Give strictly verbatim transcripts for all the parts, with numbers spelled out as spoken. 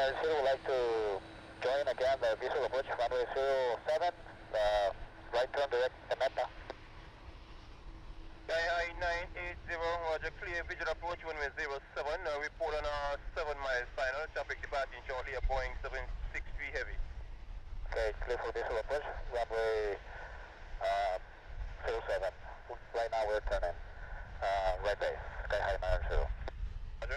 Iron Zero would like to join again the visual approach runway zero seven, uh, right turn direct to Meta. Sky High nine eight zero, Roger, clear visual approach runway zero seven, uh, report on our seven miles final, traffic departing shortly, a Boeing seven sixty-three Heavy. Okay, clear for visual approach, runway uh, zero seven. Right now we're turning uh, right base, Sky High nine zero. Roger.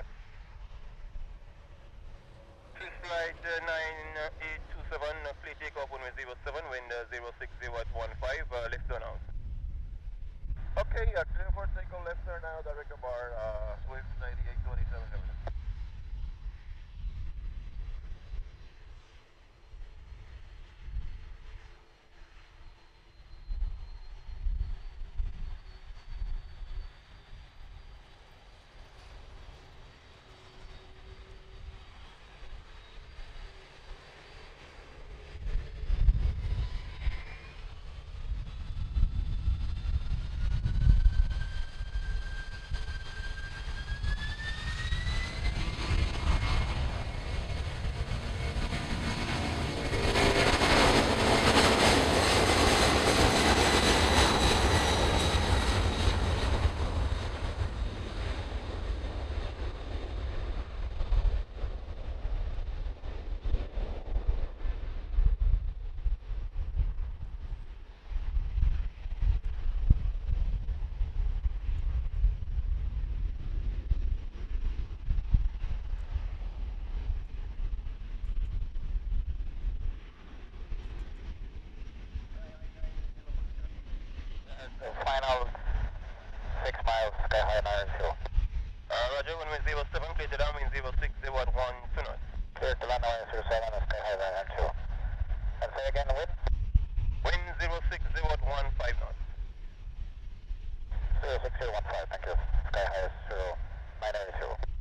Please flight uh, nine eight two seven, uh, clear takeoff runway zero seven, wind uh, zero six zero at one five, uh, left turn out. Okay, uh, clear for takeoff, left turn now, direct to bar, uh, Swift ninety-eight twenty-seven Heavy. Final six miles, Sky High nine zero. Uh, Roger, runway zero seven, clear to downwind zero six zero at one two knots. Clear to land nine zero seven, Sky High nine zero. And say again the wind? Wind zero six zero at one five knots. zero six zero one five, thank you. Sky High zero nine zero.